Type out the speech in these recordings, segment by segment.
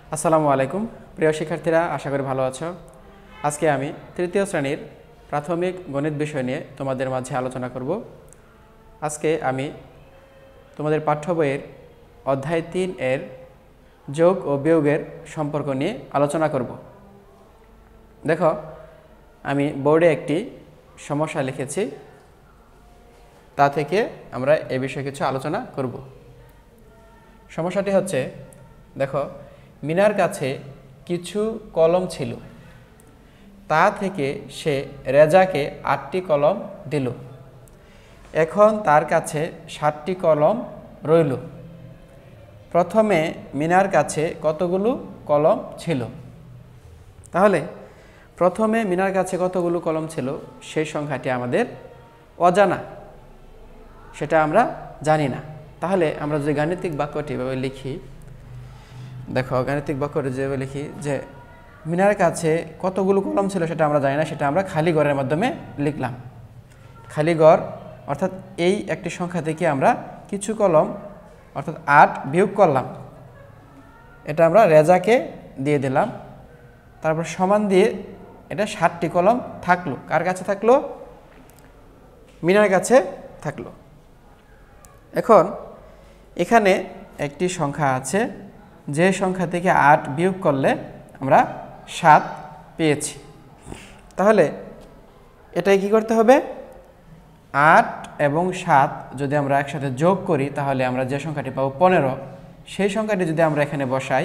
আসসালামু আলাইকুম প্রিয় শিক্ষার্থীরা, আশা করি ভালো আছো। আজকে আমি তৃতীয় শ্রেণীর প্রাথমিক গণিত বিষয় নিয়ে তোমাদের মাঝে আলোচনা করব। আজকে আমি তোমাদের পাঠ্য বইয়ের অধ্যায় 3 এর যোগ ও বিয়োগের সম্পর্ক নিয়ে আলোচনা করব। দেখো, আমি বোর্ডে একটি সমস্যা লিখেছি, তা থেকে আমরা এই বিষয়ে কিছু আলোচনা করব। সমস্যাটি হচ্ছে, দেখো, মিনার কাছে কিছু কলম ছিল, তা থেকে সে রেজাকে 8টি কলম দিল। এখন তার কাছে 7টি কলম রইল। প্রথমে মিনার কাছে কতগুলো কলম ছিল? তাহলে প্রথমে মিনার কাছে কতগুলো কলম ছিল সেই সংখ্যাটি আমাদের অজানা, সেটা আমরা জানি না। তাহলে আমরা যদি গাণিতিক বাক্যটি এভাবে লিখি, দেখো, গাণিতিক বাক্যটি যেভাবে লিখি যে মিনার কাছে কতগুলো কলম ছিল সেটা আমরা জানি না, সেটা আমরা খালি ঘরের মাধ্যমে লিখলাম। খালি ঘর অর্থাৎ এই একটি সংখ্যা থেকে আমরা কিছু কলম অর্থাৎ 8 বিয়োগ করলাম, এটা আমরা রেজাকে দিয়ে দিলাম। তারপর সমান দিয়ে এটা 7টি কলম থাকলো। কার কাছে থাকলো? মিনার কাছে থাকলো। এখন এখানে একটি সংখ্যা আছে, যে সংখ্যা থেকে 8 বিয়োগ করলে আমরা 7 পেয়েছি। তাহলে এটাই কি করতে হবে? 8 এবং 7 যদি আমরা একসাথে যোগ করি তাহলে আমরা যে সংখ্যাটি পাবো 15, সেই সংখ্যাটি যদি আমরা এখানে বসাই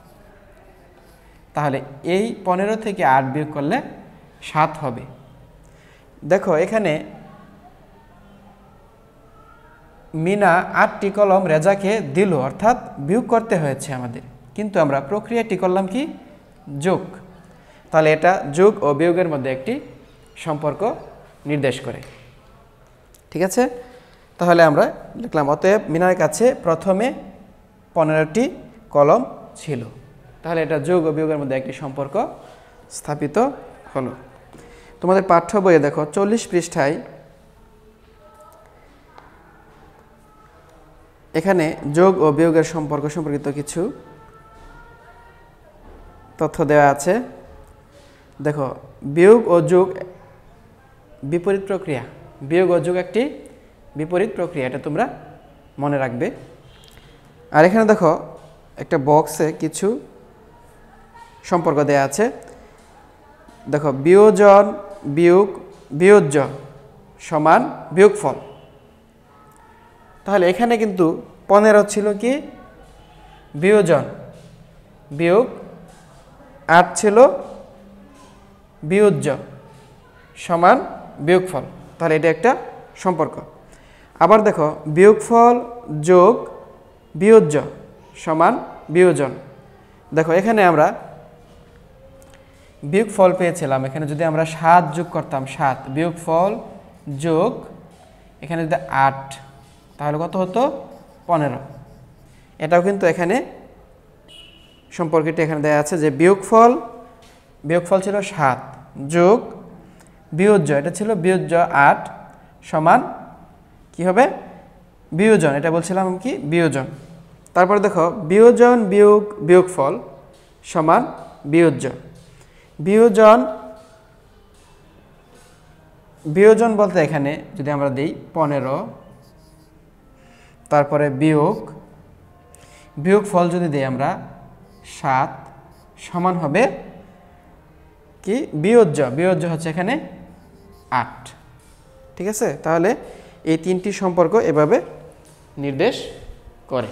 তাহলে এই 15 থেকে 8 বিয়োগ করলে 7 হবে। দেখো, এখানে মিনা 8টি কলম রেজাকে দিল, অর্থাৎ বিয়োগ করতে হয়েছে আমাদের, কিন্তু আমরা প্রক্রিয়াটি করলাম কি? যোগ। তাহলে এটা যোগ ও বিয়োগের মধ্যে একটি সম্পর্ক নির্দেশ করে। ঠিক আছে, তাহলে আমরা লিখলাম অতএব মিনার কাছে প্রথমে 15টি কলম ছিল। তাহলে এটা যোগ ও বিয়োগের মধ্যে একটি সম্পর্ক স্থাপিত হলো। তোমাদের পাঠ্য বইয়ে দেখো 40 পৃষ্ঠায় এখানে যোগ ও বিয়োগের সম্পর্ক সম্পর্কিত কিছু তথ্য দেওয়া আছে। দেখো, বিয়োগ ও যোগ বিপরীত প্রক্রিয়া। বিয়োগ ও যোগ একটি বিপরীত প্রক্রিয়া, এটা তোমরা মনে রাখবে। আর এখানে দেখো একটা বক্সে কিছু সম্পর্ক দেওয়া আছে। দেখো, বিয়োজন বিয়োগ বিয়োজ্য সমান বিয়োগফল। তাহলে এখানে কিন্তু 15 ছিল কি? বিয়োজন, বিয়োগ 8 ছিল বিয়োজ্য সমান বিয়োগফল। তাহলে এটা একটা সম্পর্ক। আবার দেখো, বিয়োগফল যোগ বিয়োজ্য সমান বিয়োজন। দেখো, এখানে আমরা বিয়োগফল পেয়েছিলাম, এখানে যদি আমরা 7 যোগ করতাম, 7 বিয়োগফল যোগ এখানে যদি 8, তাহলে কত হতো? 15। এটাও কিন্তু এখানে সম্পর্কটি এখানে দেওয়া আছে যে বিয়োগফল ছিল 7 যোগ বিয়োজ্য, এটা ছিল বিয়োজ্য 8 সমান কি হবে? বিয়োজন। এটা বলছিলাম কি? বিয়োজন। তারপরে দেখো, বিয়োজন বিয়োগ বিয়োগফল সমান বিয়োজ্য। বিয়োজন বলতে এখানে যদি আমরা দিই 15, তারপরে বিয়োগফল যদি দিই আমরা 7 সমান হবে কি? বিয়োজ্য হচ্ছে এখানে 8। ঠিক আছে, তাহলে এই 3টি সম্পর্ক এভাবে নির্দেশ করে।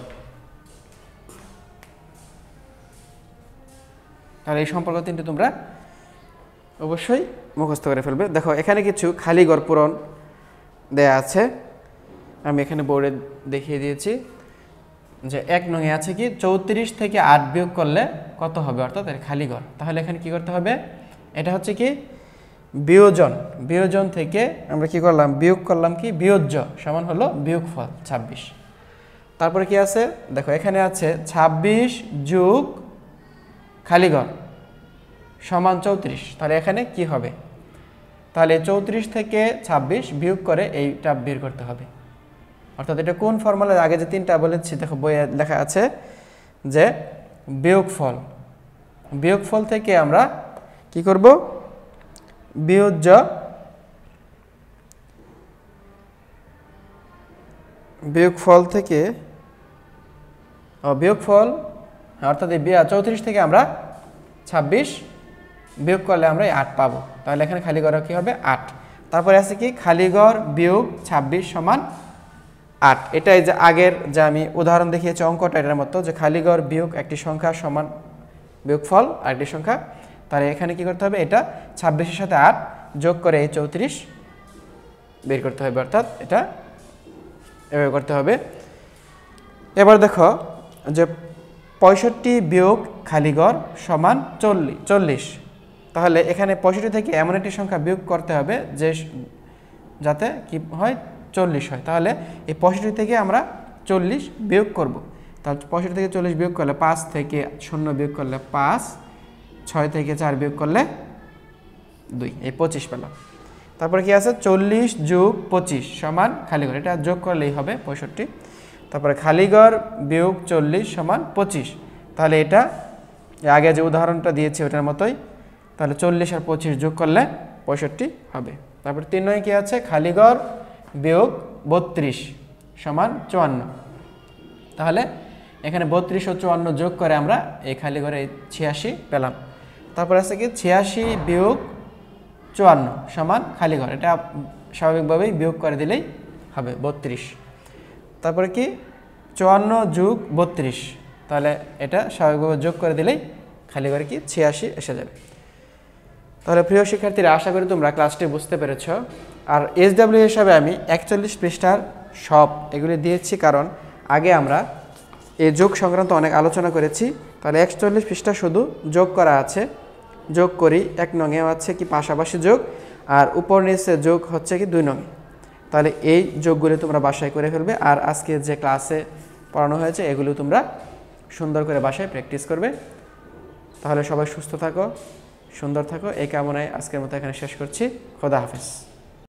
তাহলে এই সম্পর্ক 3টি তোমরা অবশ্যই মুখস্থ করে ফেলবে। দেখো, এখানে কিছু খালি ঘর পূরণ দেয়া আছে, আমি এখানে বোর্ডে দেখিয়ে দিয়েছি যে 1 নংয়ে আছে কি? 34 থেকে 8 বিয়োগ করলে কত হবে, অর্থাৎ এর খালি ঘর। তাহলে এখানে কি করতে হবে? এটা হচ্ছে কি? বিয়োজন থেকে আমরা কি করলাম? বিয়োগ করলাম কি? বিয়োজ্য সমান হলো বিয়োগফল 26। তারপরে কি আছে? দেখো, এখানে আছে 26 যোগ খালি ঘর সমান 34। তাহলে এখানে কি হবে? তাহলে 34 থেকে 26 বিয়োগ করে এইটা বের করতে হবে। অর্থাৎ এটা কোন ফর্মুলার? আগে যে 3টা বলেছি, দেখো বইয়ে লেখা আছে যে বিয়োগফল বিয়োগফল থেকে আমরা কি করব, বিয়োজ্য বিয়োগফল থেকে বিয়োগফল অর্থাৎ এই 34 থেকে আমরা 26 বিয়োগ করলে আমরা এই 8 পাবো। তাহলে এখানে খালি ঘর কি হবে 8। তারপরে আছে কি খালি ঘর বিয়োগ 26 সমান 8। এটাই যে আগের যে আমি উদাহরণ দেখিয়েছি অঙ্কটা এটার মতো, যে খালি ঘর বিয়োগ একটি সংখ্যা সমান বিয়োগফল আরেকটি সংখ্যা। তাহলে এখানে কি করতে হবে, এটা 26-এর সাথে 8 যোগ করে এই 34 বের করতে হবে, অর্থাৎ এটা এভাবে করতে হবে। এবার দেখো যে 65 বিয়োগ খালি ঘর সমান 40। তাহলে এখানে 65 থেকে এমন একটি সংখ্যা বিয়োগ করতে হবে যে যাতে কি হয় 40 হয়। তাহলে এই 65 থেকে আমরা 40 বিয়োগ করব। তাহলে 65 থেকে 40 বিয়োগ করলে 5 থেকে 0 বিয়োগ করলে 5, 6 থেকে 4 বিয়োগ করলে 2, এই 25 পেলাম। তারপরে কি আছে 40 যোগ 25 সমান খালি ঘর, এটা যোগ করলেই হবে 65। তারপরে খালি ঘর বিয়োগ 40 সমান 25। তাহলে এটা আগে যে উদাহরণটা দিয়েছি ওটার মতোই। তাহলে 40 আর 25 যোগ করলে 65 হবে। তারপর 3 নয় কি আছে খালি ঘর বিয়োগ 32 সমান 54। তাহলে এখানে 32 ও 54 যোগ করে আমরা এই খালি ঘরে 86 পেলাম। তারপর আছে কি 86 বিয়োগ 54 সমান খালি ঘর, এটা স্বাভাবিকভাবেই বিয়োগ করে দিলেই হবে 32। তারপরে কি 54 যোগ 32, তাহলে এটা স্বাভাবিকভাবে যোগ করে দিলেই খালি ঘরে কি 86 এসে যাবে। তাহলে প্রিয় শিক্ষার্থীরা, আশা করি তোমরা ক্লাসটি বুঝতে পেরেছ। আর SW হিসাবে আমি 41 পৃষ্ঠার সব এগুলি দিয়েছি, কারণ আগে আমরা এই যোগ সংক্রান্ত অনেক আলোচনা করেছি। তাহলে 41 পৃষ্ঠা শুধু যোগ করা আছে, যোগ করি। 1 নঙে আছে কি পাশাপাশি যোগ, আর উপর নিচে যোগ হচ্ছে কি 2 নঙে। তাহলে এই যোগগুলি তোমরা বাসায় করে ফেলবে। আর আজকে যে ক্লাসে পড়ানো হয়েছে এগুলো তোমরা সুন্দর করে বাসায় প্র্যাকটিস করবে। তাহলে সবাই সুস্থ থাকো, সুন্দর থাকো, এই কামনায় আজকের মতো এখানে শেষ করছি। খোদা হাফেজ।